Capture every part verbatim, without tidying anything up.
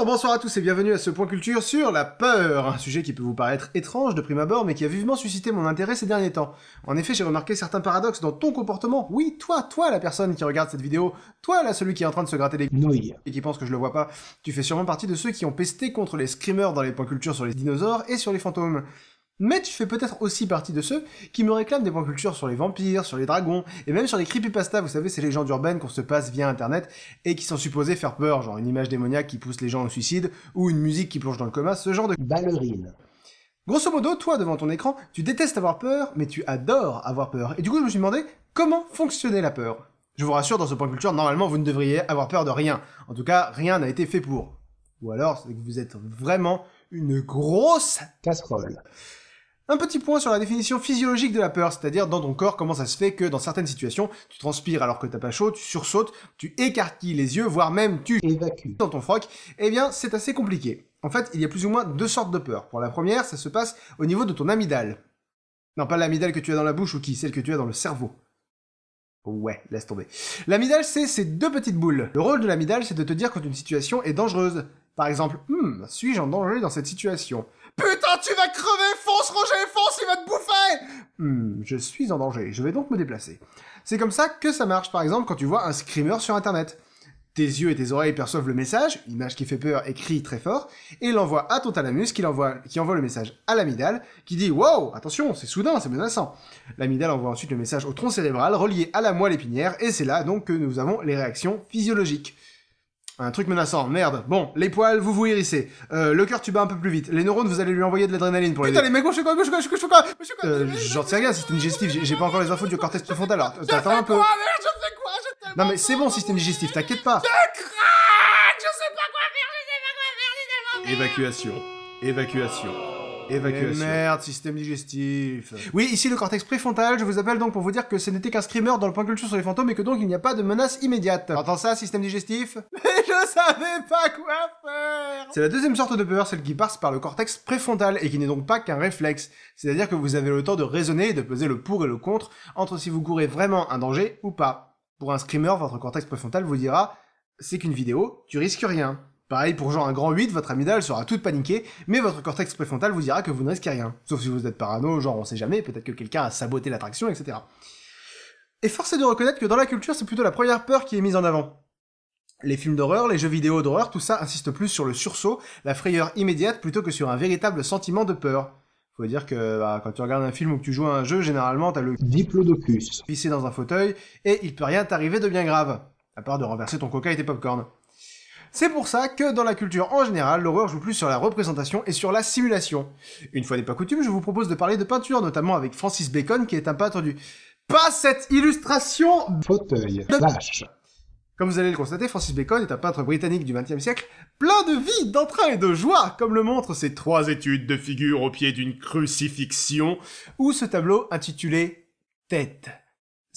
bonsoir à tous et bienvenue à ce point culture sur la peur, un sujet qui peut vous paraître étrange de prime abord mais qui a vivement suscité mon intérêt ces derniers temps. En effet, j'ai remarqué certains paradoxes dans ton comportement. Oui, toi, toi la personne qui regarde cette vidéo, toi là celui qui est en train de se gratter les nouilles et qui pense que je le vois pas, tu fais sûrement partie de ceux qui ont pesté contre les screamers dans les points culture sur les dinosaures et sur les fantômes. Mais tu fais peut-être aussi partie de ceux qui me réclament des points culture sur les vampires, sur les dragons, et même sur les creepypastas, vous savez, ces légendes urbaines qu'on se passe via internet, et qui sont supposées faire peur, genre une image démoniaque qui pousse les gens au suicide, ou une musique qui plonge dans le coma, ce genre de ballerine. Grosso modo, toi, devant ton écran, tu détestes avoir peur, mais tu adores avoir peur. Et du coup, je me suis demandé, comment fonctionnait la peur? Je vous rassure, dans ce point culture, normalement, vous ne devriez avoir peur de rien. En tout cas, rien n'a été fait pour. Ou alors, c'est que vous êtes vraiment une grosse casserole. Un petit point sur la définition physiologique de la peur, c'est-à-dire dans ton corps, comment ça se fait que dans certaines situations, tu transpires alors que t'as pas chaud, tu sursautes, tu écarquilles les yeux, voire même tu évacues dans ton froc. Eh bien, c'est assez compliqué. En fait, il y a plus ou moins deux sortes de peur. Pour la première, ça se passe au niveau de ton amygdale. Non, pas l'amygdale que tu as dans la bouche ou qui, celle que tu as dans le cerveau. Ouais, laisse tomber. L'amygdale, c'est ces deux petites boules. Le rôle de l'amygdale, c'est de te dire quand une situation est dangereuse. Par exemple, hmm, suis-je en danger dans cette situation? Putain, tu vas crever! Fonce, Roger, fonce, il va te bouffer! Hmm, je suis en danger, je vais donc me déplacer. C'est comme ça que ça marche, par exemple, quand tu vois un screamer sur internet. Tes yeux et tes oreilles perçoivent le message, image qui fait peur et crie très fort, et l'envoie à ton thalamus qui, envoie, qui envoie le message à l'amygdale, qui dit « Wow, attention, c'est soudain, c'est menaçant ». L'amygdale envoie ensuite le message au tronc cérébral, relié à la moelle épinière, et c'est là donc que nous avons les réactions physiologiques. Un truc menaçant, merde. Bon, les poils, vous vous hérissez. Euh, le cœur, tu bats un peu plus vite. Les neurones, vous allez lui envoyer de l'adrénaline pour les... Putain, les mecs, je fais quoi, je fais quoi, je fais quoi, je fais quoi, Euh, j'en sais rien, système digestif, j'ai pas encore les infos du cortex préfrontal, alors t'attends un peu. Quoi, merde, je fais quoi, je Non mais c'est bon, système digestif, t'inquiète pas. Je craque, je sais pas quoi faire, je sais pas quoi faire, je sais pas... Évacuation. Évacuation. Évacuation. Eh merde, système digestif. Oui, ici le cortex préfrontal, je vous appelle donc pour vous dire que ce n'était qu'un screamer dans le point culture sur les fantômes et que donc il n'y a pas de menace immédiate. T'entends ça, système digestif? Mais je savais pas quoi faire. C'est la deuxième sorte de peur, celle qui passe par le cortex préfrontal et qui n'est donc pas qu'un réflexe. C'est-à-dire que vous avez le temps de raisonner et de peser le pour et le contre entre si vous courez vraiment un danger ou pas. Pour un screamer, votre cortex préfrontal vous dira « c'est qu'une vidéo, tu risques rien ». Pareil, pour genre un grand huit, votre amygdale sera toute paniquée, mais votre cortex préfrontal vous dira que vous ne risquez rien. Sauf si vous êtes parano, genre on sait jamais, peut-être que quelqu'un a saboté l'attraction, et cetera. Et force est de reconnaître que dans la culture, c'est plutôt la première peur qui est mise en avant. Les films d'horreur, les jeux vidéo d'horreur, tout ça insiste plus sur le sursaut, la frayeur immédiate, plutôt que sur un véritable sentiment de peur. Faut dire que bah, quand tu regardes un film ou que tu joues à un jeu, généralement t'as le diplodocus pissé dans un fauteuil, et il peut rien t'arriver de bien grave, à part de renverser ton coca et tes popcorn. C'est pour ça que dans la culture en général, l'horreur joue plus sur la représentation et sur la simulation. Une fois n'est pas coutume, je vous propose de parler de peinture, notamment avec Francis Bacon, qui est un peintre du... Pas cette illustration fauteuil de vache. Comme vous allez le constater, Francis Bacon est un peintre britannique du vingtième siècle, plein de vie, d'entrain et de joie, comme le montrent ses trois études de figure au pied d'une crucifixion, ou ce tableau intitulé « Tête six ».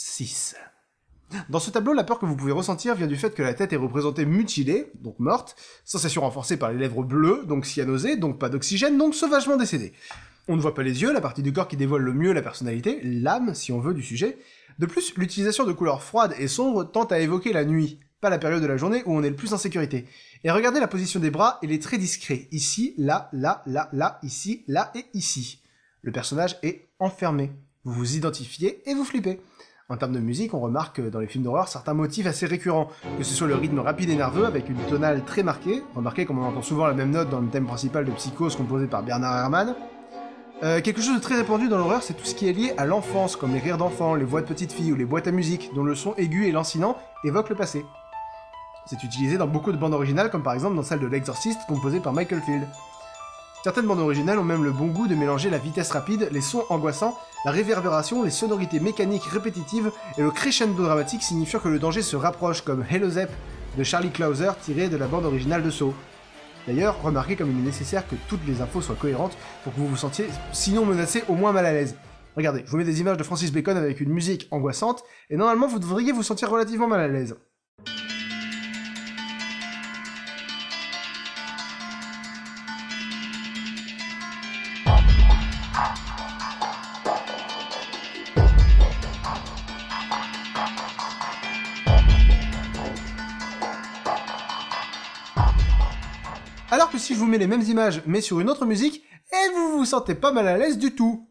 Dans ce tableau, la peur que vous pouvez ressentir vient du fait que la tête est représentée mutilée, donc morte, sensation renforcée par les lèvres bleues, donc cyanosées, donc pas d'oxygène, donc sauvagement décédée. On ne voit pas les yeux, la partie du corps qui dévoile le mieux la personnalité, l'âme, si on veut, du sujet. De plus, l'utilisation de couleurs froides et sombres tente à évoquer la nuit, pas la période de la journée où on est le plus en sécurité. Et regardez la position des bras et les traits discrets, ici, là, là, là, là, ici, là et ici. Le personnage est enfermé. Vous vous identifiez et vous flippez. En termes de musique, on remarque dans les films d'horreur certains motifs assez récurrents, que ce soit le rythme rapide et nerveux avec une tonale très marquée, remarquez comme on entend souvent la même note dans le thème principal de Psychose composé par Bernard Herrmann. Euh, quelque chose de très répandu dans l'horreur, c'est tout ce qui est lié à l'enfance, comme les rires d'enfants, les voix de petites filles ou les boîtes à musique, dont le son aigu et lancinant évoque le passé. C'est utilisé dans beaucoup de bandes originales, comme par exemple dans celle de L'Exorciste, composée par Michael Field. Certaines bandes originales ont même le bon goût de mélanger la vitesse rapide, les sons angoissants, la réverbération, les sonorités mécaniques répétitives et le crescendo dramatique signifiant que le danger se rapproche, comme Hello Zep de Charlie Clouser tiré de la bande originale de Saw. D'ailleurs, remarquez comme il est nécessaire que toutes les infos soient cohérentes pour que vous vous sentiez, sinon menacé, au moins mal à l'aise. Regardez, je vous mets des images de Francis Bacon avec une musique angoissante, et normalement vous devriez vous sentir relativement mal à l'aise. Alors que si je vous mets les mêmes images, mais sur une autre musique, et vous vous sentez pas mal à l'aise du tout.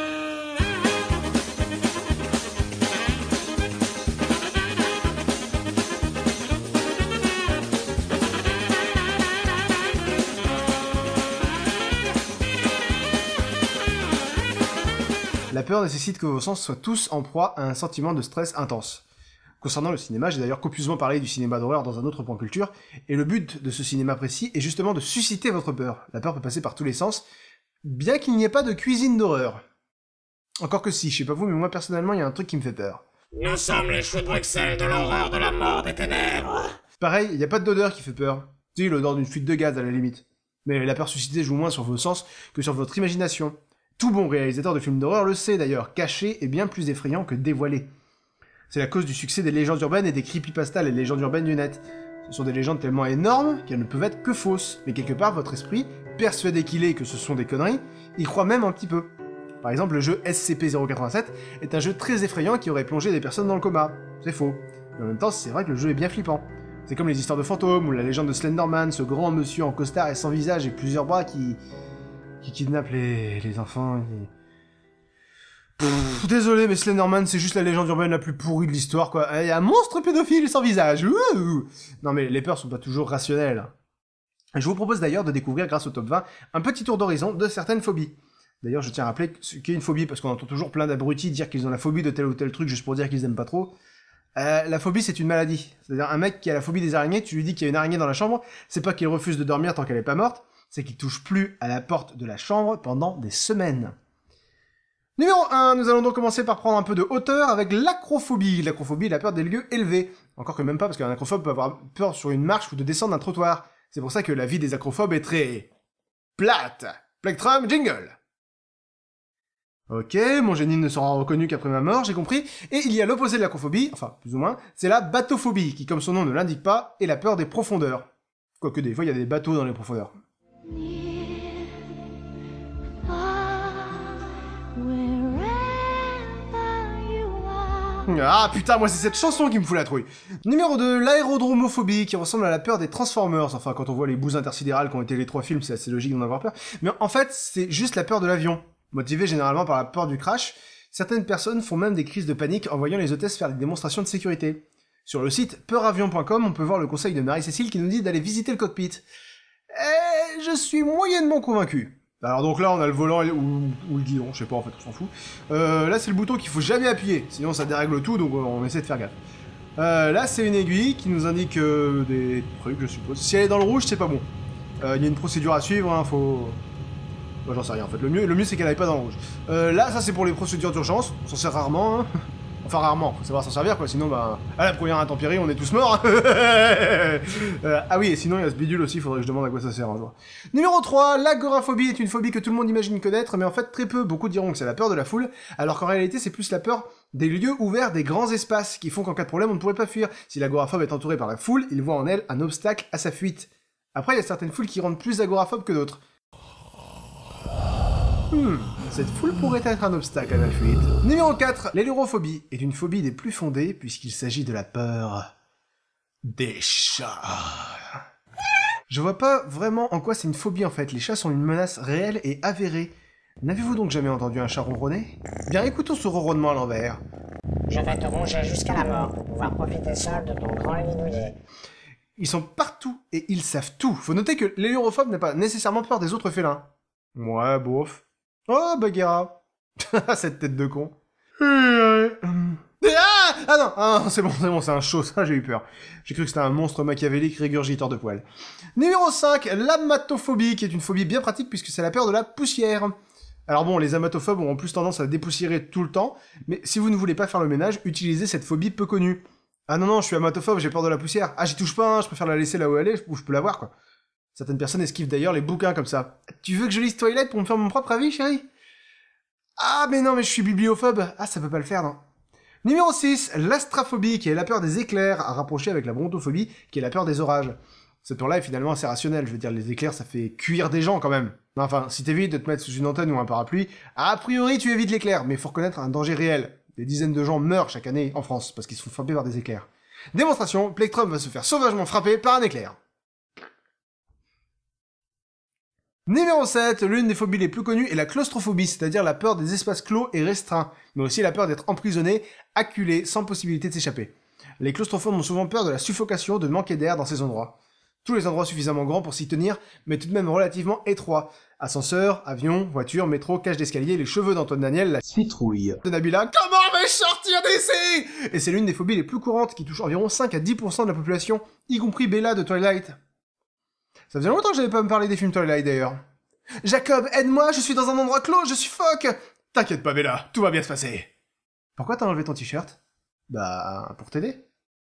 La peur nécessite que vos sens soient tous en proie à un sentiment de stress intense. Concernant le cinéma, j'ai d'ailleurs copieusement parlé du cinéma d'horreur dans un autre point culture, et le but de ce cinéma précis est justement de susciter votre peur. La peur peut passer par tous les sens, bien qu'il n'y ait pas de cuisine d'horreur. Encore que si, je sais pas vous, mais moi personnellement, il y a un truc qui me fait peur. Nous sommes les choux de Bruxelles de l'horreur, de la mort, des ténèbres. Pareil, il n'y a pas d'odeur qui fait peur. Si, l'odeur d'une fuite de gaz à la limite. Mais la peur suscitée joue moins sur vos sens que sur votre imagination. Tout bon réalisateur de films d'horreur le sait d'ailleurs, caché est bien plus effrayant que dévoilé. C'est la cause du succès des légendes urbaines et des creepypastas, les légendes urbaines du net. Ce sont des légendes tellement énormes qu'elles ne peuvent être que fausses, mais quelque part votre esprit, persuadé qu'il est que ce sont des conneries, y croit même un petit peu. Par exemple, le jeu S C P zéro quatre-vingt-sept est un jeu très effrayant qui aurait plongé des personnes dans le coma. C'est faux. Mais en même temps, c'est vrai que le jeu est bien flippant. C'est comme les histoires de fantômes, ou la légende de Slenderman, ce grand monsieur en costard et sans visage et plusieurs bras qui... qui kidnappe les, les enfants et... Pff, désolé, mais Slenderman, c'est juste la légende urbaine la plus pourrie de l'histoire, quoi. Il y a un monstre pédophile sans visage. Ouh. Non mais les peurs sont pas toujours rationnelles. Je vous propose d'ailleurs de découvrir, grâce au top vingt, un petit tour d'horizon de certaines phobies. D'ailleurs, je tiens à rappeler ce qu'est une phobie, parce qu'on entend toujours plein d'abrutis dire qu'ils ont la phobie de tel ou tel truc juste pour dire qu'ils aiment pas trop. Euh, la phobie, c'est une maladie. C'est-à-dire, un mec qui a la phobie des araignées, tu lui dis qu'il y a une araignée dans la chambre, c'est pas qu'il refuse de dormir tant qu'elle est pas morte, c'est qu'il touche plus à la porte de la chambre pendant des semaines. Numéro un, nous allons donc commencer par prendre un peu de hauteur avec l'acrophobie. L'acrophobie est la peur des lieux élevés. Encore que même pas, parce qu'un acrophobe peut avoir peur sur une marche ou de descendre d'un trottoir. C'est pour ça que la vie des acrophobes est très... plate. Plectrum, jingle. Ok, mon génie ne sera reconnu qu'après ma mort, j'ai compris. Et il y a l'opposé de l'acrophobie, enfin, plus ou moins, c'est la bathophobie, qui, comme son nom ne l'indique pas, est la peur des profondeurs. Quoique des fois, il y a des bateaux dans les profondeurs. Ah putain, moi c'est cette chanson qui me fout la trouille. Numéro deux, l'aérodromophobie, qui ressemble à la peur des Transformers. Enfin, quand on voit les bouses intersidérales qui ont été les trois films, c'est assez logique d'en avoir peur. Mais en fait, c'est juste la peur de l'avion. Motivée généralement par la peur du crash, certaines personnes font même des crises de panique en voyant les hôtesses faire des démonstrations de sécurité. Sur le site peuravion point com, on peut voir le conseil de Marie-Cécile qui nous dit d'aller visiter le cockpit. Et je suis moyennement convaincu. Alors donc là, on a le volant ou, ou le guidon, je sais pas, en fait, on s'en fout. Euh, là, c'est le bouton qu'il faut jamais appuyer, sinon ça dérègle tout, donc on essaie de faire gaffe. Euh, là, c'est une aiguille qui nous indique euh, des trucs, je suppose. Si elle est dans le rouge, c'est pas bon. Il euh, y a une procédure à suivre, hein, faut... Moi, j'en sais rien, en fait. Le mieux, le mieux c'est qu'elle aille pas dans le rouge. Euh, là, ça, c'est pour les procédures d'urgence. On s'en sert rarement, hein. Enfin, rarement, faut savoir s'en servir, quoi, sinon, bah... à la première intempérie, on est tous morts. euh, ah oui, et sinon, il y a ce bidule aussi, faudrait que je demande à quoi ça sert un jour. Numéro trois, l'agoraphobie est une phobie que tout le monde imagine connaître, mais en fait, très peu. Beaucoup diront que c'est la peur de la foule, alors qu'en réalité, c'est plus la peur des lieux ouverts, des grands espaces, qui font qu'en cas de problème, on ne pourrait pas fuir. Si l'agoraphobe est entouré par la foule, il voit en elle un obstacle à sa fuite. Après, il y a certaines foules qui rendent plus agoraphobes que d'autres. Hmm, cette foule pourrait être un obstacle à la fuite. Numéro quatre, l'hélérophobie est une phobie des plus fondées puisqu'il s'agit de la peur des chats. Je vois pas vraiment en quoi c'est une phobie en fait, les chats sont une menace réelle et avérée. N'avez-vous donc jamais entendu un chat ronronner? Bien écoutons ce ronronnement à l'envers. Je vais te ronger jusqu'à la mort pour pouvoir profiter seul de ton grand lit douillet. Ils sont partout et ils savent tout. Faut noter que l'hélérophobe n'a pas nécessairement peur des autres félins. Ouais, bof. Oh, Bagheera. Cette tête de con. Ah, ah non, ah, c'est bon, c'est bon, c'est un show, ça j'ai eu peur. J'ai cru que c'était un monstre machiavélique régurgiteur de poils. Numéro cinq, l'amatophobie, qui est une phobie bien pratique puisque c'est la peur de la poussière. Alors bon, les amatophobes ont en plus tendance à dépoussiérer tout le temps, mais si vous ne voulez pas faire le ménage, utilisez cette phobie peu connue. Ah non, non, je suis amatophobe, j'ai peur de la poussière. Ah, j'y touche pas, hein, je préfère la laisser là où elle est, où je peux la voir, quoi. Certaines personnes esquivent d'ailleurs les bouquins comme ça. Tu veux que je lise Twilight pour me faire mon propre avis, chérie? Ah, mais non, mais je suis bibliophobe. Ah, ça peut pas le faire, non. Numéro six, l'astraphobie, qui est la peur des éclairs, à rapprocher avec la brontophobie, qui est la peur des orages. Cette peur-là est finalement assez rationnelle. Je veux dire, les éclairs, ça fait cuire des gens, quand même. Enfin, si t'évites de te mettre sous une antenne ou un parapluie, a priori, tu évites l'éclair, mais faut reconnaître un danger réel. Des dizaines de gens meurent chaque année en France, parce qu'ils se font frapper par des éclairs. Démonstration, Plectrum va se faire sauvagement frapper par un éclair. Numéro sept, l'une des phobies les plus connues est la claustrophobie, c'est-à-dire la peur des espaces clos et restreints, mais aussi la peur d'être emprisonné, acculé, sans possibilité de s'échapper. Les claustrophobes ont souvent peur de la suffocation, de manquer d'air dans ces endroits. Tous les endroits suffisamment grands pour s'y tenir, mais tout de même relativement étroits. Ascenseur, avion, voiture, métro, cage d'escalier, les cheveux d'Antoine Daniel, la citrouille de Nabila. Comment vais-je sortir d'ici? Et c'est l'une des phobies les plus courantes qui touche environ cinq à dix pour cent de la population, y compris Bella de Twilight. Ça faisait longtemps que j'avais pas me parlé des films Twilight d'ailleurs. Jacob, aide-moi, je suis dans un endroit clos, je suffoque. T'inquiète pas Bella, tout va bien se passer. Pourquoi t'as enlevé ton t-shirt? Bah, pour t'aider.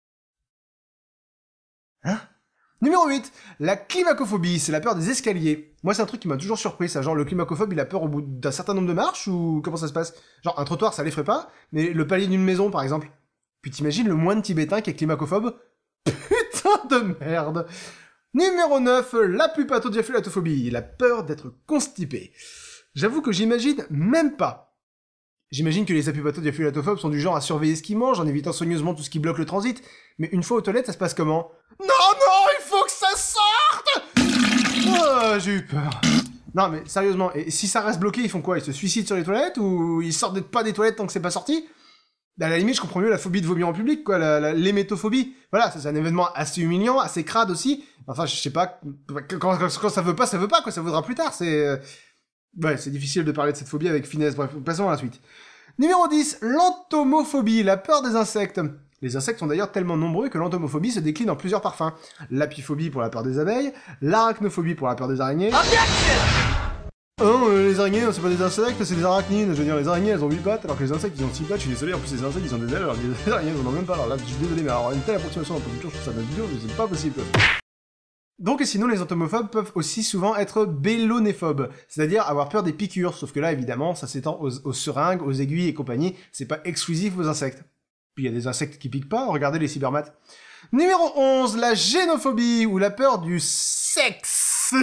Hein? Numéro huit, la climacophobie, c'est la peur des escaliers. Moi, c'est un truc qui m'a toujours surpris, ça. Genre, le climacophobe, il a peur au bout d'un certain nombre de marches, ou comment ça se passe? Genre, un trottoir, ça l'effraie pas, mais le palier d'une maison, par exemple. Puis t'imagines le moine tibétain qui est climacophobe? Putain de merde. Numéro neuf, la pupatodiaphyllatophobie, la peur d'être constipé. J'avoue que j'imagine même pas. J'imagine que les apupatodiaphyllatophobes sont du genre à surveiller ce qu'ils mangent en évitant soigneusement tout ce qui bloque le transit, mais une fois aux toilettes, ça se passe comment? Non, non, il faut que ça sorte! Oh, j'ai eu peur. Non, mais sérieusement, et si ça reste bloqué, ils font quoi? Ils se suicident sur les toilettes, ou ils sortent pas des toilettes tant que c'est pas sorti? À la limite, je comprends mieux la phobie de vomir en public, quoi, la, la, l'hémétophobie. Voilà, c'est un événement assez humiliant, assez crade aussi. Enfin, je sais pas, quand, quand, quand ça veut pas, ça veut pas, quoi, ça voudra plus tard, c'est... Ouais, c'est difficile de parler de cette phobie avec finesse, bref, passons à la suite. Numéro dix, l'entomophobie, la peur des insectes. Les insectes sont d'ailleurs tellement nombreux que l'entomophobie se décline en plusieurs parfums. L'apiphobie pour la peur des abeilles, l'arachnophobie pour la peur des araignées... Oh, euh, les araignées, c'est pas des insectes, c'est des arachnides. Je veux dire, les araignées, elles ont huit pattes, alors que les insectes, ils ont six pattes. Je suis désolé, en plus, les insectes, ils ont des ailes, alors que les araignées, ils en ont même pas. Alors là, je suis désolé, mais alors, une telle approximation dans je trouve ça de vidéo, c'est pas possible, quoi. Donc, et sinon, les entomophobes peuvent aussi souvent être bélonéphobes, c'est-à-dire avoir peur des piqûres, sauf que là, évidemment, ça s'étend aux, aux seringues, aux aiguilles et compagnie, c'est pas exclusif aux insectes. Puis il y a des insectes qui piquent pas, regardez les cybermates. Numéro onze, la génophobie, ou la peur du sexe.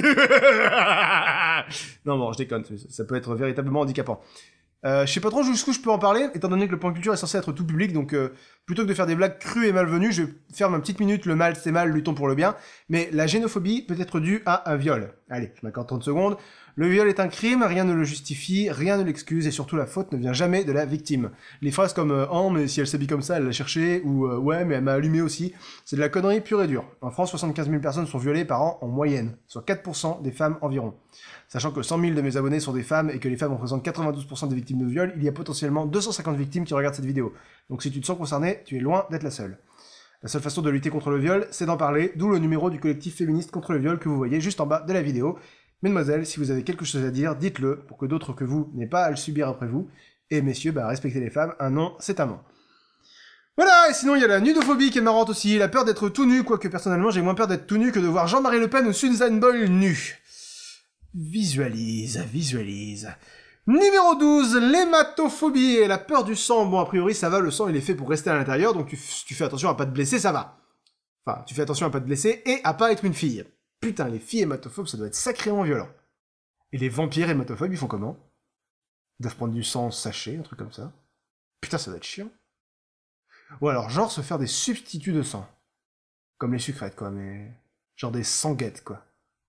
Non, bon, je déconne, ça peut être véritablement handicapant. Euh, je sais pas trop jusqu'où je peux en parler, étant donné que le point culture est censé être tout public, donc euh, plutôt que de faire des blagues crues et malvenues, je vais faire ma petite minute, le mal c'est mal, luttons pour le bien, mais la génophobie peut être due à un viol. Allez, je m'accorde trente secondes. Le viol est un crime, rien ne le justifie, rien ne l'excuse, et surtout la faute ne vient jamais de la victime. Les phrases comme euh, « Oh, mais si elle s'habille comme ça, elle l'a cherché » ou euh, « Ouais, mais elle m'a allumé aussi », c'est de la connerie pure et dure. En France, soixante-quinze mille personnes sont violées par an en moyenne, soit quatre pour cent des femmes environ. Sachant que cent mille de mes abonnés sont des femmes et que les femmes représentent quatre-vingt-douze pour cent des victimes de viol, il y a potentiellement deux cent cinquante victimes qui regardent cette vidéo. Donc si tu te sens concerné, tu es loin d'être la seule. La seule façon de lutter contre le viol, c'est d'en parler, d'où le numéro du collectif féministe contre le viol que vous voyez juste en bas de la vidéo. Mesdemoiselles, si vous avez quelque chose à dire, dites-le, pour que d'autres que vous n'aient pas à le subir après vous. Et messieurs, bah respectez les femmes, un non, c'est un non. Voilà, et sinon il y a la nudophobie qui est marrante aussi, la peur d'être tout nu, quoique personnellement j'ai moins peur d'être tout nu que de voir Jean-Marie Le Pen ou Suzanne Boyle nu. Visualise, visualise. Numéro douze, l'hématophobie et la peur du sang. Bon, a priori ça va, le sang il est fait pour rester à l'intérieur, donc tu, tu fais attention à pas te blesser, ça va. Enfin, tu fais attention à pas te blesser et à pas être une fille. Putain, les filles hématophobes, ça doit être sacrément violent. Et les vampires hématophobes, ils font comment? Ils doivent prendre du sang en sachet, un truc comme ça. Putain, ça doit être chiant. Ou alors, genre, se faire des substituts de sang. Comme les sucrètes, quoi, mais... genre des sanguettes, quoi.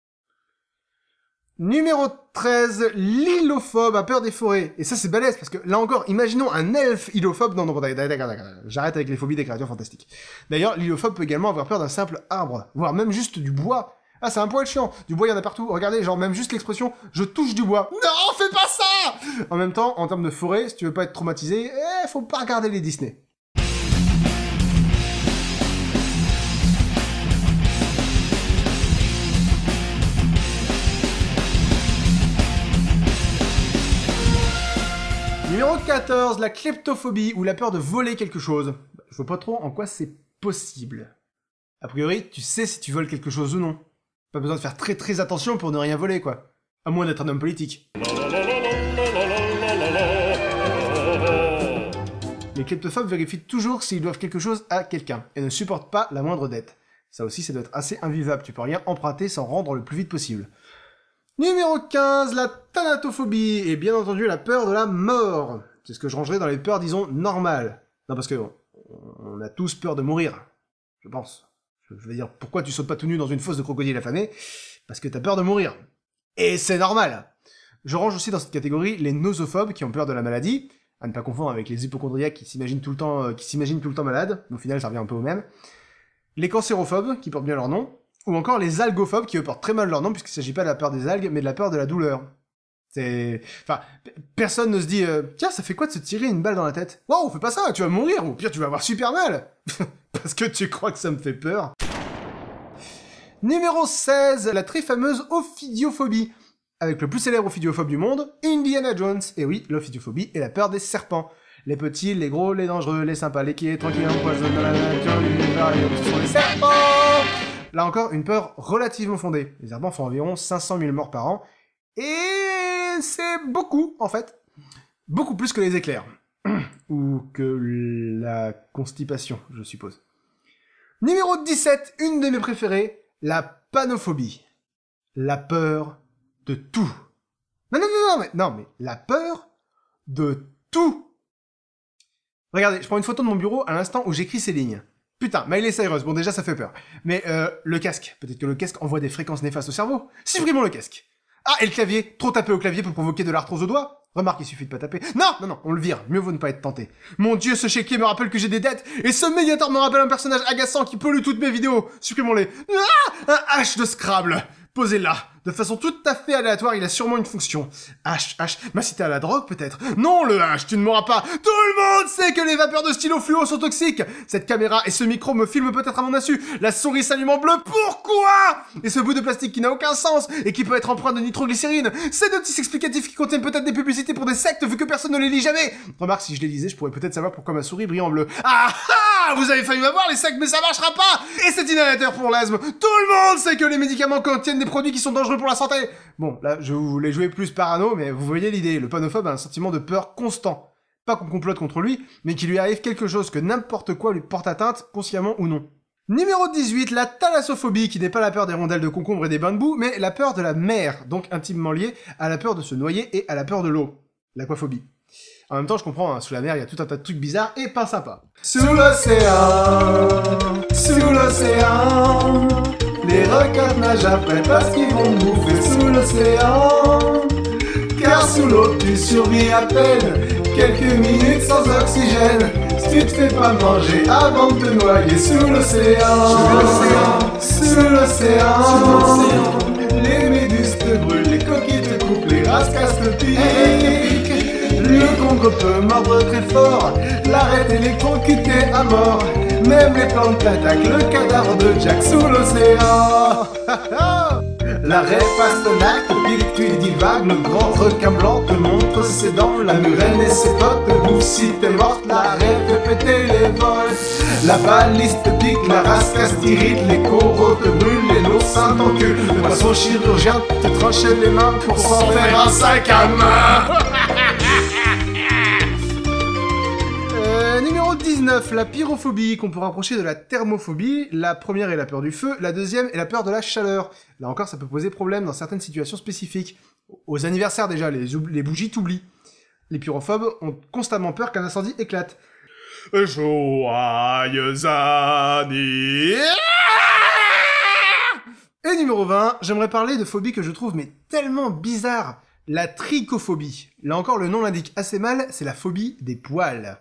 Numéro treize, l'hylophobe a peur des forêts. Et ça, c'est balèze, parce que, là encore, imaginons un elfe hylophobe... Non, non, d'accord, d'accord, d'accord. J'arrête avec les phobies des créatures fantastiques. D'ailleurs, l'hylophobe peut également avoir peur d'un simple arbre, voire même juste du bois. Ah, c'est un poil chiant. Du bois, il y en a partout. Regardez, genre, même juste l'expression « je touche du bois ». Non, fais pas ça! En même temps, en termes de forêt, si tu veux pas être traumatisé, eh, faut pas regarder les Disney. Numéro quatorze, la kleptophobie, ou la peur de voler quelque chose. Je vois pas trop en quoi c'est possible. A priori, tu sais si tu voles quelque chose ou non. Pas besoin de faire très très attention pour ne rien voler, quoi. À moins d'être un homme politique. Les kleptophobes vérifient toujours s'ils doivent quelque chose à quelqu'un, et ne supportent pas la moindre dette. Ça aussi, ça doit être assez invivable, tu peux rien emprunter sans rendre le plus vite possible. Numéro quinze, la thanatophobie, et bien entendu la peur de la mort. C'est ce que je rangerais dans les peurs, disons, normales. Non, parce que on, on a tous peur de mourir, je pense. Je veux dire, pourquoi tu sautes pas tout nu dans une fosse de crocodile affamé? Parce que t'as peur de mourir. Et c'est normal. Je range aussi dans cette catégorie les nosophobes qui ont peur de la maladie, à ne pas confondre avec les hypochondriaques qui s'imaginent tout le temps, euh, qui s'imaginent tout le temps malades, au final ça revient un peu au même. Les cancérophobes, qui portent bien leur nom, ou encore les algophobes, qui eux portent très mal leur nom, puisqu'il s'agit pas de la peur des algues, mais de la peur de la douleur. C'est... Enfin, personne ne se dit euh, « Tiens, ça fait quoi de se tirer une balle dans la tête ? Wow, fais pas ça, tu vas mourir, ou pire, tu vas avoir super mal !» Parce que tu crois que ça me fait peur. Numéro seize, la très fameuse ophidiophobie. Avec le plus célèbre ophidiophobe du monde, Indiana Jones. Et oui, l'ophidiophobie est la peur des serpents. Les petits, les gros, les dangereux, les sympas, les qui est tranquilles, empoisonnent dans la nature, l'univers, ce sont les serpents. Là encore, une peur relativement fondée. Les serpents font environ cinq cent mille morts par an. Et c'est beaucoup, en fait. Beaucoup plus que les éclairs. Ou que la constipation, je suppose. Numéro dix-sept, une de mes préférées, la panophobie. La peur de tout. Non, non, non, non, mais, non, mais la peur de tout. Regardez, je prends une photo de mon bureau à l'instant où j'écris ces lignes. Putain, Miley Cyrus, bon déjà ça fait peur. Mais euh, le casque, peut-être que le casque envoie des fréquences néfastes au cerveau. Supprimons le casque. Ah, et le clavier, trop taper au clavier peut provoquer de l'arthrose au doigt. Remarque, il suffit de pas taper. Non, non, non, on le vire, mieux vaut ne pas être tenté. Mon dieu, ce chéquier me rappelle que j'ai des dettes, et ce médiator me rappelle un personnage agaçant qui pollue toutes mes vidéos. Supprimons-les. Ah, un H de Scrabble. Posez là. De façon tout à fait aléatoire, il a sûrement une fonction. H, H, m'inciter à la drogue peut-être? Non, le H, tu ne m'auras pas. Tout le monde sait que les vapeurs de stylo fluo sont toxiques. Cette caméra et ce micro me filment peut-être à mon insu. La souris s'allume en bleu, pourquoi? Et ce bout de plastique qui n'a aucun sens et qui peut être empreint de nitroglycérine. Ces notices explicatives qui contiennent peut-être des publicités pour des sectes vu que personne ne les lit jamais. Remarque, si je les lisais, je pourrais peut-être savoir pourquoi ma souris brille en bleu. Ah ah, vous avez failli m'avoir les sectes, mais ça marchera pas. Et cet inhalateur pour l'asthme. Tout le monde sait que les médicaments contiennent des produits qui sont dangereux pour la santé. Bon, là, je voulais jouer plus parano, mais vous voyez l'idée, le panophobe a un sentiment de peur constant. Pas qu'on complote contre lui, mais qu'il lui arrive quelque chose, que n'importe quoi lui porte atteinte, consciemment ou non. Numéro dix-huit, la thalassophobie, qui n'est pas la peur des rondelles de concombre et des bains de boue, mais la peur de la mer, donc intimement liée à la peur de se noyer et à la peur de l'eau. L'aquaphobie. En même temps, je comprends, hein, sous la mer, il y a tout un tas de trucs bizarres et pas sympas. Sous l'océan, sous l'océan, les requins nagent après parce qu'ils vont bouffer sous l'océan. Car sous l'eau, tu survis à peine quelques minutes sans oxygène. Si tu te fais pas manger avant de te noyer sous l'océan. Sous l'océan, sous l'océan, les méduses te brûlent, les coquilles te coupent, les rascasses te piquent. Le congre peut mordre très fort, l'arête électrocutée à mort. Même les plantes t'attaquent, le cadavre de Jack sous l'océan. L'arrêt Pastenac te pique, tu divagues, le grand requin blanc te montre ses dents. La murène et ses potes te bouffent si t'es morte, l'arrêt fait péter les vols. La baliste te pique, la rascasse t'irrite, les coraux te brûlent, les l'oursin t'encule. Le poisson chirurgien te tranche les mains pour s'en faire un sac à main. Numéro dix-neuf, la pyrophobie, qu'on peut rapprocher de la thermophobie. La première est la peur du feu, la deuxième est la peur de la chaleur. Là encore, ça peut poser problème dans certaines situations spécifiques. Aux anniversaires déjà, les, les bougies t'oublient. Les pyrophobes ont constamment peur qu'un incendie éclate. Joyeux anniversaire. Et numéro vingt, j'aimerais parler de phobie que je trouve mais tellement bizarre. La trichophobie. Là encore, le nom l'indique assez mal, c'est la phobie des poils.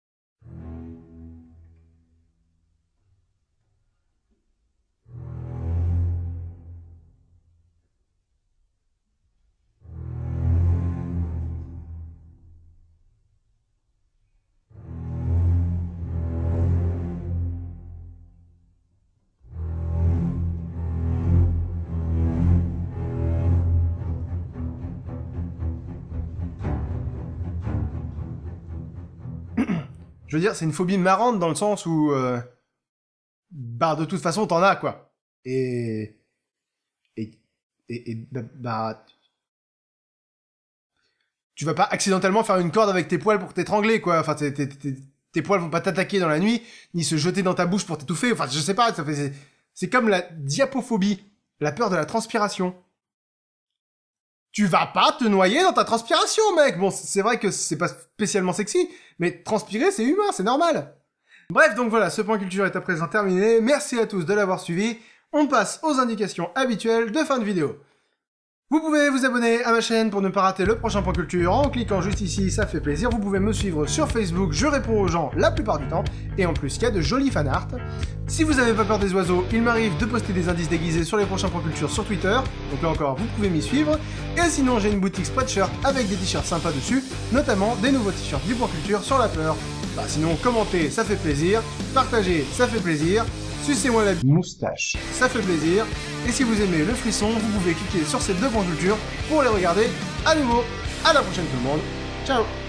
Je veux dire, c'est une phobie marrante dans le sens où... Euh, bah, de toute façon, t'en as, quoi. Et... Et... Et... et bah, bah... Tu vas pas accidentellement faire une corde avec tes poils pour t'étrangler, quoi. Enfin, t'es, t'es, t'es, tes poils vont pas t'attaquer dans la nuit, ni se jeter dans ta bouche pour t'étouffer. Enfin, je sais pas, ça fait... C'est, c'est comme la diapophobie, la peur de la transpiration. Tu vas pas te noyer dans ta transpiration, mec. Bon, c'est vrai que c'est pas spécialement sexy, mais transpirer, c'est humain, c'est normal. Bref, donc voilà, ce point culture est à présent terminé. Merci à tous de l'avoir suivi. On passe aux indications habituelles de fin de vidéo. Vous pouvez vous abonner à ma chaîne pour ne pas rater le prochain point culture en cliquant juste ici, ça fait plaisir. Vous pouvez me suivre sur Facebook, je réponds aux gens la plupart du temps, et en plus il y a de jolis fanarts. Si vous avez pas peur des oiseaux, il m'arrive de poster des indices déguisés sur les prochains points culture sur Twitter, donc là encore vous pouvez m'y suivre. Et sinon j'ai une boutique Spreadshirt avec des t-shirts sympas dessus, notamment des nouveaux t-shirts du point culture sur la peur. Bah sinon commenter ça fait plaisir, partager ça fait plaisir, sucez-moi la moustache, ça fait plaisir. Et si vous aimez le frisson, vous pouvez cliquer sur ces deux points culture pour les regarder à nouveau. À la prochaine tout le monde. Ciao.